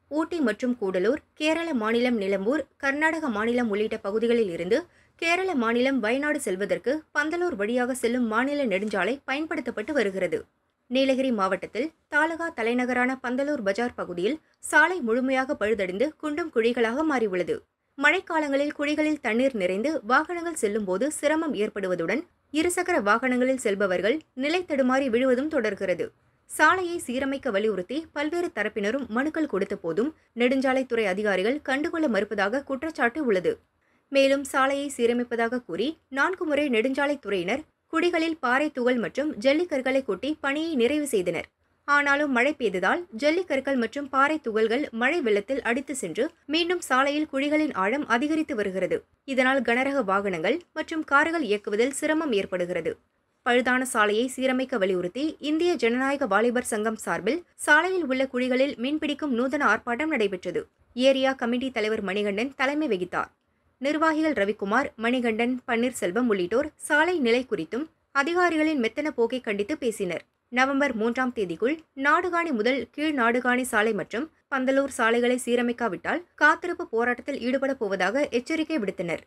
ஊட்டி மற்றும் கூடலூர், கேரள மாநிலம் நிலம்பூர், கர்நாடக மாநிலம் உள்ளிட்ட பகுதிகளில் இருந்து கேரள மாநிலம் வயநாடு செல்வதற்கு பந்தலூர் வழியாக செல்லும் மாநில நெடுஞ்சாலை பயன்படுத்தப்பட்டு வருகிறது. நீலகிரி மாவட்டத்தில் தாலுகா தலைநகரான பந்தலூர் பஜார் பகுதியில் சாலை முழுமையாக பழுதடைந்து குண்டும் குழிகளாக மாறியுள்ளது. மழைக்காலங்களில் குழிகளில் தண்ணீர் நிறைந்து வாகனங்கள் செல்லும்போது சிரமம் ஏற்படுவதுடன் இருசக்கர வாகனங்களில் செல்பவர்கள் நிலை தடுமாறி விழுவதும் தொடர்கிறது. சாலையை சீரமைக்க வலியுறுத்தி பல்வேறு தரப்பினரும் மனுக்கள் கொடுத்த போதும் நெடுஞ்சாலைத்துறை அதிகாரிகள் கண்டுகொள்ள மறுப்பதாக குற்றச்சாட்டு உள்ளது. மேலும் சாலையை சீரமைப்பதாக கூறி 4 முறை நெடுஞ்சாலைத்துறையினர் குழிகளில் பாறை துகள் மற்றும் ஜல்லிக்கற்களை கொட்டி பணியை நிறைவு செய்தனர். ஆனாலும் மழை பெய்ததால் ஜல்லிக்கற்கள் மற்றும் பாறை துகள்கள் மழை வெள்ளத்தில் அடித்து சென்று மீண்டும் சாலையில் குழிகளின் ஆழம் அதிகரித்து வருகிறது. இதனால் கனரக வாகனங்கள் மற்றும் கார்கள் இயக்குவதில் சிரமம் ஏற்படுகிறது. பழுதான சாலையை சீரமைக்க வலியுறுத்தி இந்திய ஜனநாயக வாலிபர் சங்கம் சார்பில் சாலையில் உள்ள குழிகளில் மீன்பிடிக்கும் நூதன ஆர்ப்பாட்டம் நடைபெற்றது. ஏரியா கமிட்டி தலைவர் மணிகண்டன் தலைமை வகித்தார். நிர்வாகிகள் ரவிக்குமார், மணிகண்டன், பன்னீர்செல்வம் உள்ளிட்டோர் சாலை நிலை குறித்தும் அதிகாரிகளின் மெத்தன போக்கை கண்டித்து பேசினர். நவம்பர் 3ஆம் தேதிக்குள் நாடுகாணி முதல் கீழ் நாடுகாணி சாலை மற்றும் பந்தலூர் சாலைகளை சீரமைக்காவிட்டால் காத்திருப்பு போராட்டத்தில் ஈடுபடப் போவதாக எச்சரிக்கை விடுத்தனர்.